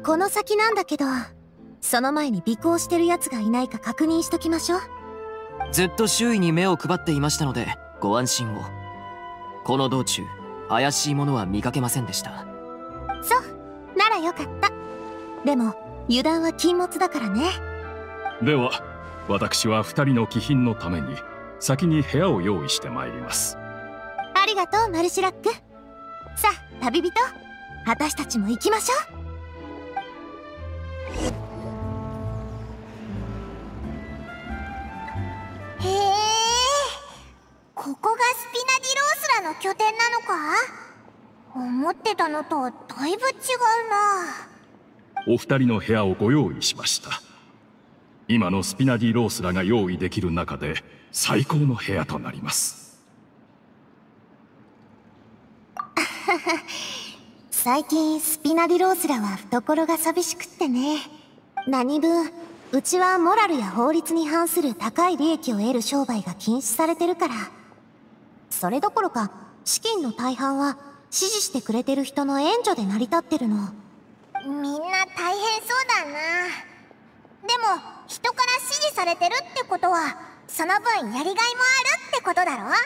この先なんだけど、その前に尾行してる奴がいないか確認しときましょう。 ずっと周囲に目を配っていましたのでご安心を。この道中怪しいものは見かけませんでした。 そう、ならよかった。でも油断は禁物だからね。 では私は2人の貴賓のために先に部屋を用意してまいります。 ありがとうマルシラック。さあ旅人、私たちも行きましょう。 へえ、ここがスピナディロースラの拠点なのか？思ってたのとだいぶ違うな。 お二人の部屋をご用意しました。今のスピナディロースラが用意できる中で最高の部屋となります。 最近スピナディロースラは懐が寂しくってね。何分うちはモラルや法律に反する高い利益を得る商売が禁止されてるから。それどころか資金の大半は支持してくれてる人の援助で成り立ってるの。 みんな大変そうだな。でも人から支持されてるってことはその分やりがいもあるってことだろ？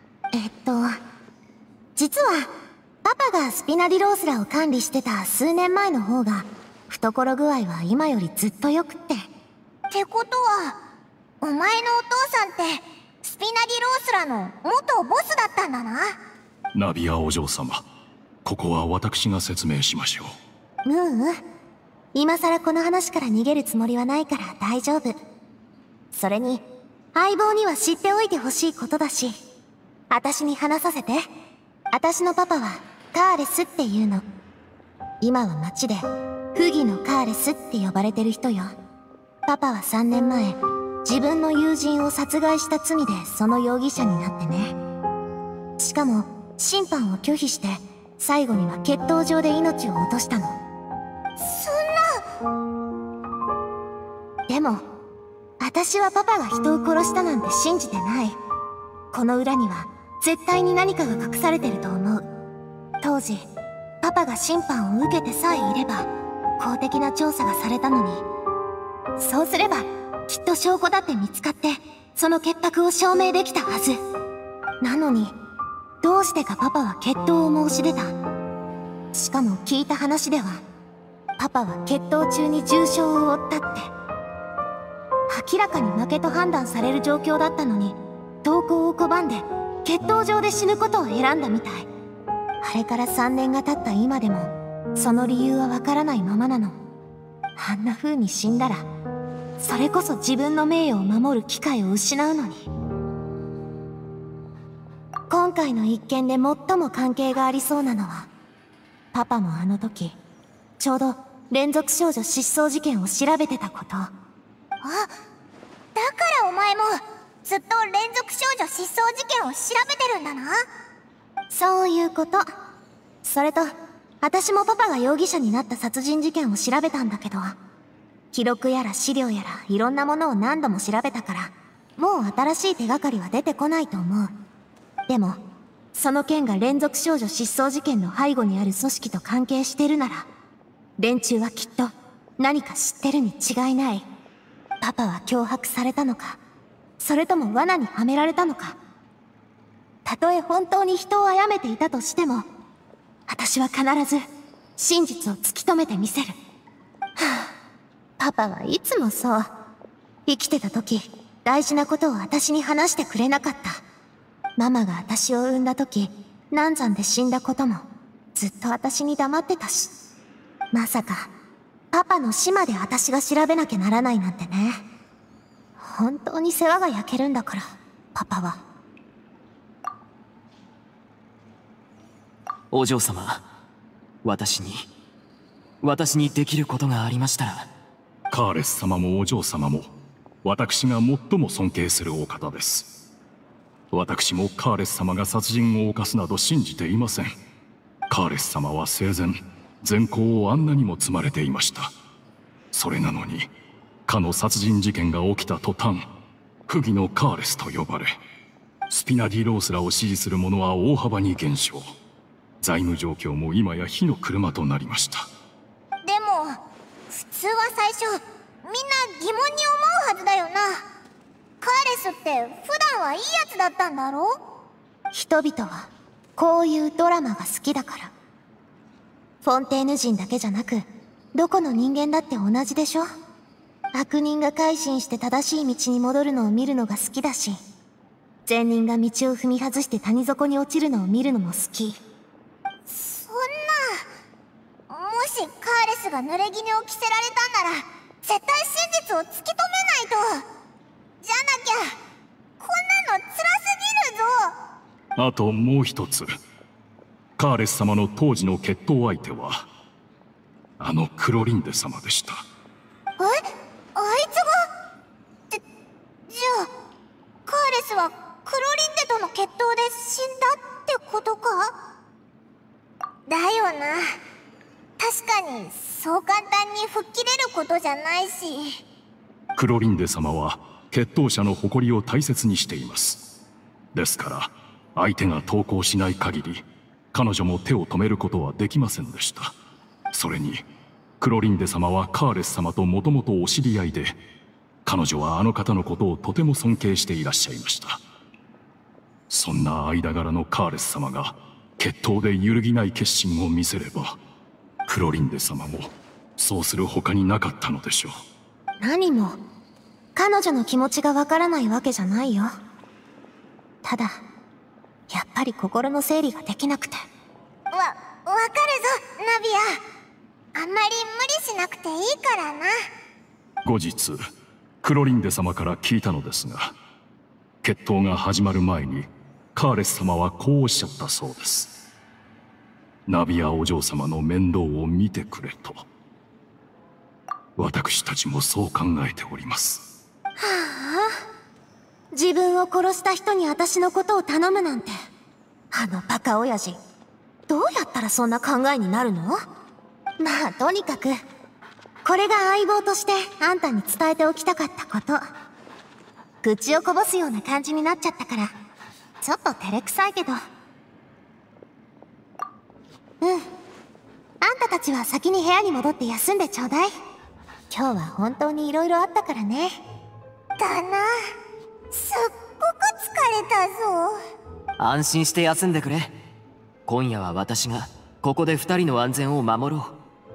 実はパパがスピナディロースラを管理してた数年前の方が懐具合は今よりずっとよくって。 ってことはお前のお父さんってスピナディロースラの元ボスだったんだな。 ナビアお嬢様、ここは私が説明しましょう。 今さらこの話から逃げるつもりはないから大丈夫。それに相棒には知っておいてほしいことだし、私に話させて。私のパパはカーレスっていうの。今は町で不義のカーレスって呼ばれてる人よ。パパは3年前自分の友人を殺害した罪でその容疑者になってね。しかも審判を拒否して最後には決闘場で命を落としたの。 そんな。でも私はパパが人を殺したなんて信じてない。この裏には絶対に何かが隠されてると思う。当時パパが審判を受けてさえいれば公的な調査がされたのに。そうすればきっと証拠だって見つかってその潔白を証明できたはず。なのにどうしてかパパは決闘を申し出た。しかも聞いた話ではパパは決闘中に重傷を負ったって。明らかに負けと判断される状況だったのに投降を拒んで決闘場で死ぬことを選んだみたい。あれから3年が経った今でもその理由はわからないままなの。あんな風に死んだらそれこそ自分の名誉を守る機会を失うのに。今回の一件で最も関係がありそうなのはパパもあの時ちょうど連続少女失踪事件を調べてたこと。 だからお前もずっと連続少女失踪事件を調べてるんだな。 そういうこと。それと私もパパが容疑者になった殺人事件を調べたんだけど、記録やら資料やらいろんなものを何度も調べたからもう新しい手がかりは出てこないと思う。でもその件が連続少女失踪事件の背後にある組織と関係してるなら連中はきっと何か知ってるに違いない。パパは脅迫されたのか、それとも罠にはめられたのか。たとえ本当に人を殺めていたとしても私は必ず真実を突き止めてみせる。パパはいつもそう。生きてた時大事なことを私に話してくれなかった。ママが私を産んだ時難産で死んだこともずっと私に黙ってたし。まさかパパの死まで私が調べなきゃならないなんてね。本当に世話が焼けるんだからパパは。 お嬢様、私にできることがありましたら。 カーレス様もお嬢様も私が最も尊敬するお方です。私もカーレス様が殺人を犯すなど信じていません。カーレス様は生前善行をあんなにも積まれていました。それなのにかの殺人事件が起きた途端不義のカーレスと呼ばれ、スピナディロースらを支持する者は大幅に減少。財務状況も今や火の車となりました。 でも通は最初みんな疑問に思うはずだよな。カーレスって普段はいいやつだったんだろ？ 人々はこういうドラマが好きだから。フォンテーヌ人だけじゃなくどこの人間だって同じでしょ。悪人が改心して正しい道に戻るのを見るのが好きだし、善人が道を踏み外して谷底に落ちるのを見るのも好き。 そんな、もしカーレスが濡れ衣を着せられたんなら絶対真実を突き止めないと。じゃなきゃこんなの辛すぎるぞ。 あともう一つ、カーレス様の当時の決闘相手はあのクロリンデ様でした。 あいつが？じゃあカーレスはクロリンデとの決闘で死んだってことか？だよな。確かにそう簡単に吹っ切れることじゃないし。 クロリンデ様は決闘者の誇りを大切にしています。ですから相手が投降しない限り彼女も手を止めることはできませんでした。それにクロリンデ様はカーレス様ともともとお知り合いで、彼女はあの方のことをとても尊敬していらっしゃいました。そんな間柄のカーレス様が決闘で揺るぎない決心を見せれば、クロリンデ様もそうする他になかったのでしょう。 何も彼女の気持ちがわからないわけじゃないよ。ただやっぱり心の整理ができなくて。 わかるぞナビア。あんまり無理しなくていいからな。 後日クロリンデ様から聞いたのですが、決闘が始まる前にカーレス様はこうおっしゃったそうです。ナビアお嬢様の面倒を見てくれと。私たちもそう考えております。 はあ、自分を殺した人に私のことを頼むなんて、あのバカ親父どうやったらそんな考えになるの？まあとにかくこれが相棒としてあんたに伝えておきたかったこと。愚痴をこぼすような感じになっちゃったからちょっと照れくさいけど。あんたたちは先に部屋に戻って休んでちょうだい。今日は本当に色々あったからね。 だな。すっごく疲れたぞ。 安心して休んでくれ。今夜は私がここで2人の安全を守ろう。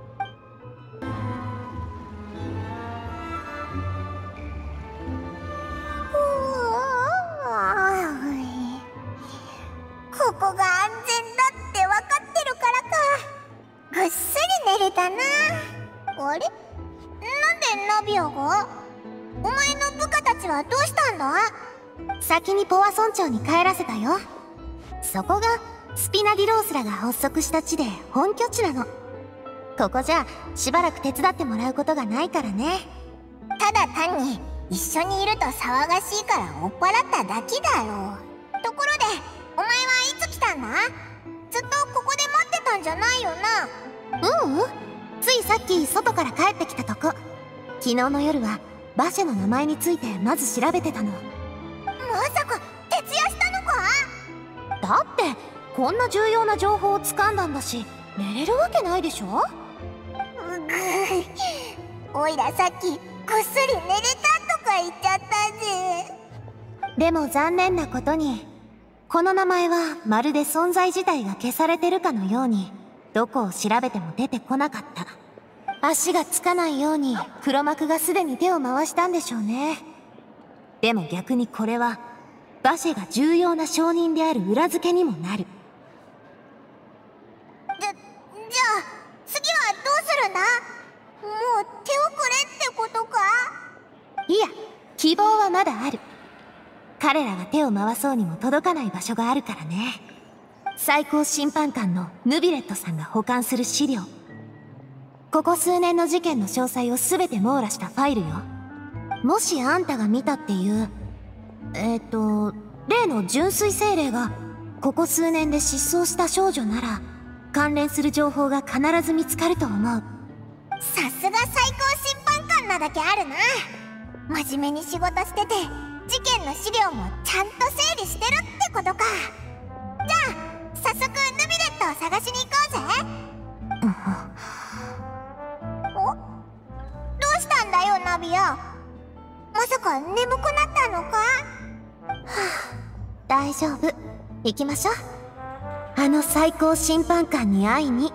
ここが安全だって分かってるからか。ぐっすり寝れたな。あれ？なんでナビアが？お前の部下たちはどうしたんだ？ 先にポワ村長に帰らせたよ。そこがスピナディロースらが発足した地で本拠地なの。ここじゃしばらく手伝ってもらうことがないからね。 ただ単に一緒にいると騒がしいから追っ払っただけだろう。ところでお前はいつ来たんだ？ずっとここで待ってたんじゃないよな？ ついさっき外から帰ってきたとこ。昨日の夜は馬車の名前についてまず調べてたの。 まさか徹夜したのか？ だってこんな重要な情報を掴んだんだし寝れるわけないでしょ。 おいらさっきぐっすり寝れたとか言っちゃったぜ。 でも残念なことにこの名前はまるで存在自体が消されてるかのようにどこを調べても出てこなかった。足がつかないように黒幕がすでに手を回したんでしょうね。でも逆にこれはバシェが重要な証人である裏付けにもなる。 じゃあ次はどうするんだ？もう手遅れってことか？ いや、希望はまだある。彼らが手を回そうにも届かない場所があるからね。最高審判官のヌビレットさんが保管する資料。ここ数年の事件の詳細を全て網羅したファイルよ。もしあんたが見たっていう例の純粋精霊がここ数年で失踪した少女なら関連する情報が必ず見つかると思う。 さすが最高審判官なだけあるな。真面目に仕事してて事件の資料もちゃんと整理してるってことか。じゃあ早速ヌビレットを探しに行こうぜ。 ナビア。まさか眠くなったのか？ 大丈夫。行きましょう。あの最高審判官に会いに。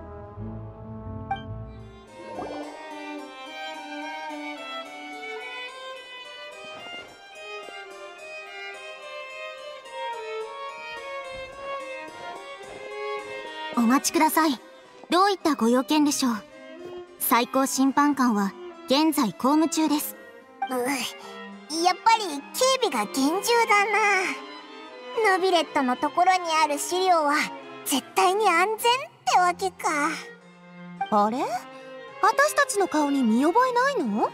お待ちください。どういったご用件でしょう？最高審判官は現在公務中です。やっぱり警備が厳重だな。ヌビレットのところにある資料は絶対に安全ってわけか。 あれ？私たちの顔に見覚えないの？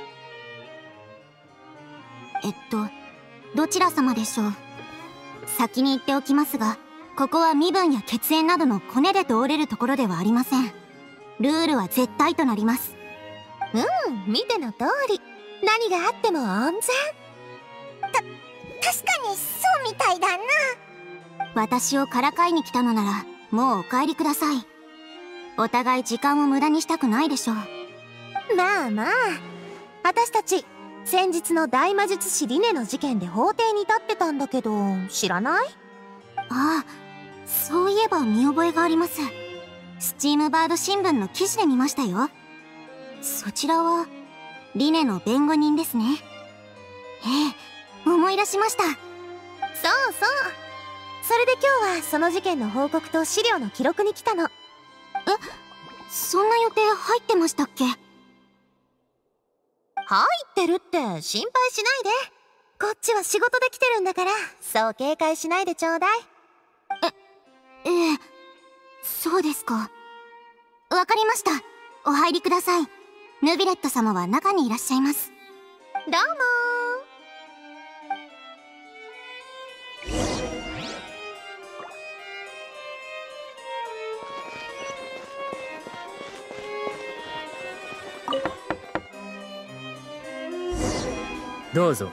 どちら様でしょう？先に言っておきますが、ここは身分や血縁などのコネで通れるところではありません。ルールは絶対となります。 見ての通り。何があっても安全。 確かにそうみたいだな。私をからかいに来たのならもうお帰りください。お互い時間を無駄にしたくないでしょう。 まあまあ、私たち先日の大魔術師リネの事件で法廷に立ってたんだけど、知らない？ ああ、そういえば見覚えがあります。スチームバード新聞の記事で見ましたよ。そちらはリネの弁護人ですね。思い出しました。 そうそう。それで今日はその事件の報告と資料の記録に来たの。 そんな予定入ってましたっけ？ 入ってるって心配しないで。こっちは仕事で来てるんだから、そう警戒しないでちょうだい。 そうですか。わかりました。お入りください。ヌビレット様は中にいらっしゃいます。 どうもどうぞ。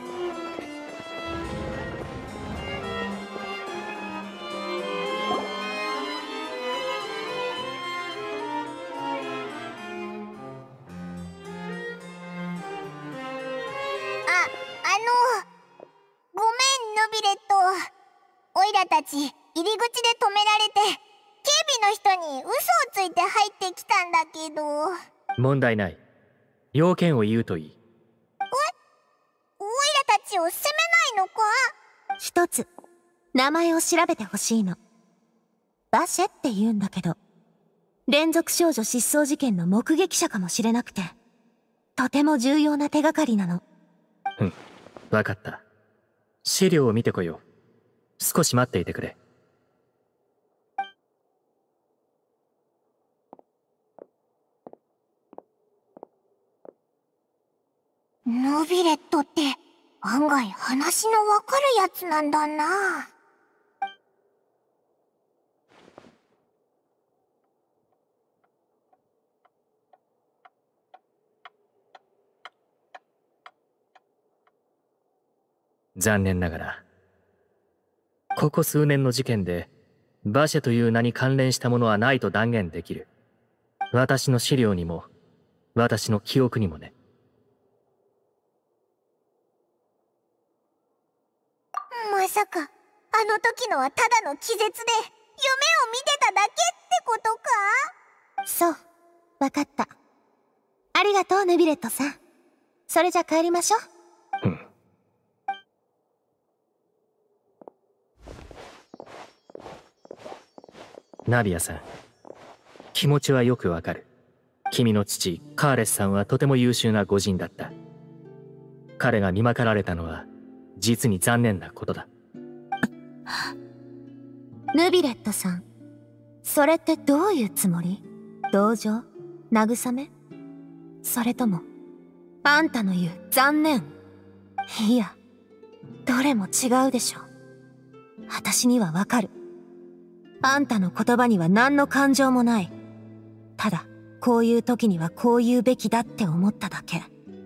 ごめん、ヌビレット。オイラたち入り口で止められて、警備の人に嘘をついて入ってきたんだけど。 問題ない。要件を言うといい。 オイラたちを責めないのか？ 一つ、名前を調べてほしいの。バシェって言うんだけど、連続少女失踪事件の目撃者かもしれなくて、とても重要な手がかりなの。 わかった。資料を見てこよう。少し待っていてくれ。 ヌビレットって案外話のわかるやつなんだな。 残念ながら、ここ数年の事件でバシェという名に関連したものはないと断言できる。私の資料にも私の記憶にもね。 まさかあの時のはただの気絶で夢を見てただけってことか？ そう、わかった。ありがとう、ヌビレットさん。それじゃ帰りましょう。 ナビアさん、気持ちはよくわかる。君の父カーレスさんはとても優秀な御仁だった。彼が見まかられたのは実に残念なことだ。 ヌビレットさん、それってどういうつもり？同情？慰め？それともあんたの言う残念？いや、どれも違うでしょ。私にはわかる。あんたの言葉には何の感情もない。ただ、こういう時にはこう言うべきだって思っただけ。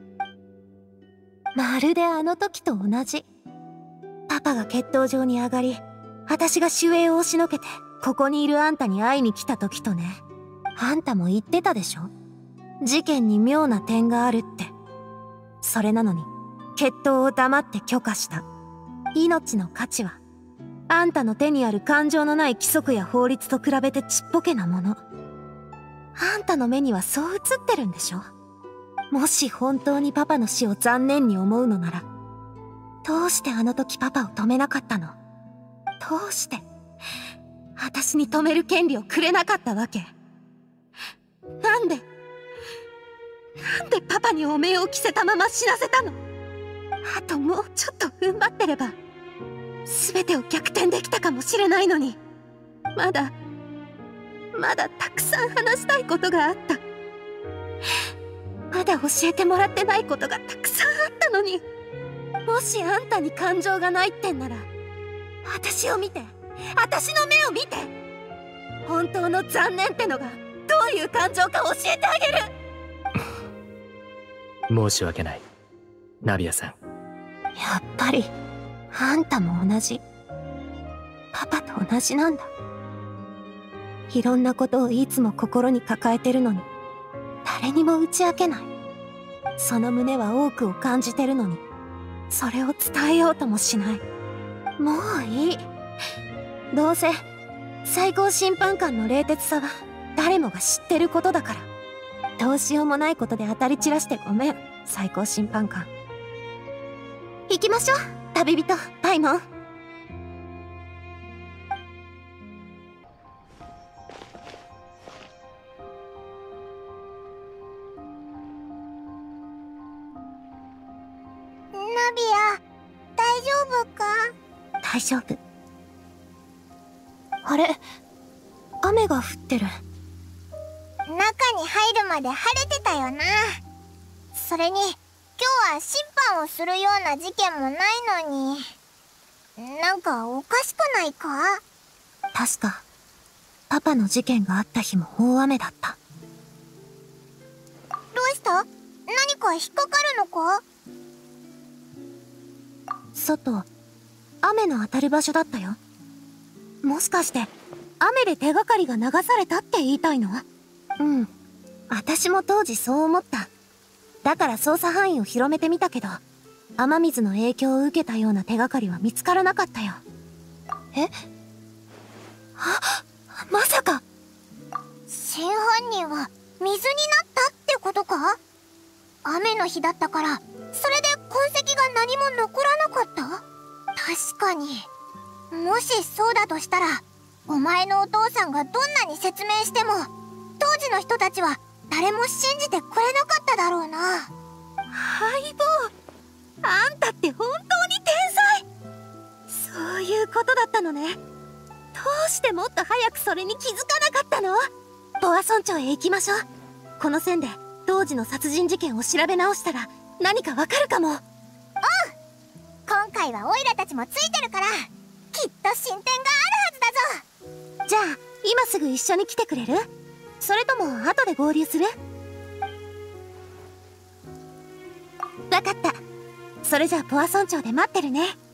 まるであの時と同じ。パパが決闘場に上がり、私が守衛を押しのけて、ここにいるあんたに会いに来た時とね。あんたも言ってたでしょ？事件に妙な点があるって。 それなのに決闘を黙って許可した。命の価値はあんたの手にある感情のない規則や法律と比べてちっぽけなもの。あんたの目にはそう映ってるんでしょ。もし本当にパパの死を残念に思うのなら、どうしてあの時パパを止めなかったの？どうして私に止める権利をくれなかったわけ？なんでパパに汚名を着せたまま死なせたの？あともうちょっと踏ん張ってれば全てを逆転できたかもしれないのに。まだたくさん話したいことがあった。まだ教えてもらってないことがたくさんあったのに。もしあんたに感情がないってんなら、私を見て、私の目を見て、本当の残念ってのがどういう感情か教えてあげる。 申し訳ない、ナビアさん。 やっぱりあんたも同じ。パパと同じなんだ。いろんなことをいつも心に抱えてるのに誰にも打ち明けない。その胸は多くを感じてるのにそれを伝えようともしない。もういい。どうせ最高審判官の冷徹さは誰もが知ってることだから。どうしようもないことで当たり散らしてごめん、最高審判官。行きましょう、旅人パイモン。 ナビア、大丈夫か？ 大丈夫。あれ、雨が降ってる。 中に入るまで晴れてたよな。それに今日は審判をするような事件もないのに、なんかおかしくないか？ 確かパパの事件があった日も大雨だった。 どうした？何か引っかかるのか？ 外、雨の当たる場所だったよ。もしかして雨で手がかりが流されたって言いたいの？うん、私も当時そう思った。だから捜査範囲を広めてみたけど、雨水の影響を受けたような手がかりは見つからなかったよ。え？まさか真犯人は水になったってことか？雨の日だったからそれで痕跡が何も残らなかった？確かに。もしそうだとしたら、お前のお父さんがどんなに説明しても当時の人たちは誰も信じてくれなかっただろうな。 相棒、あんたって本当に天才。そういうことだったのね。どうしてもっと早くそれに気づかなかったの？ボア村長へ行きましょう。この線で当時の殺人事件を調べ直したら何かわかるかも。 今回はオイラたちもついてるから、きっと進展があるはずだぞ。 じゃあ今すぐ一緒に来てくれる？それとも後で合流する？わかった。それじゃあポア村長で待ってるね。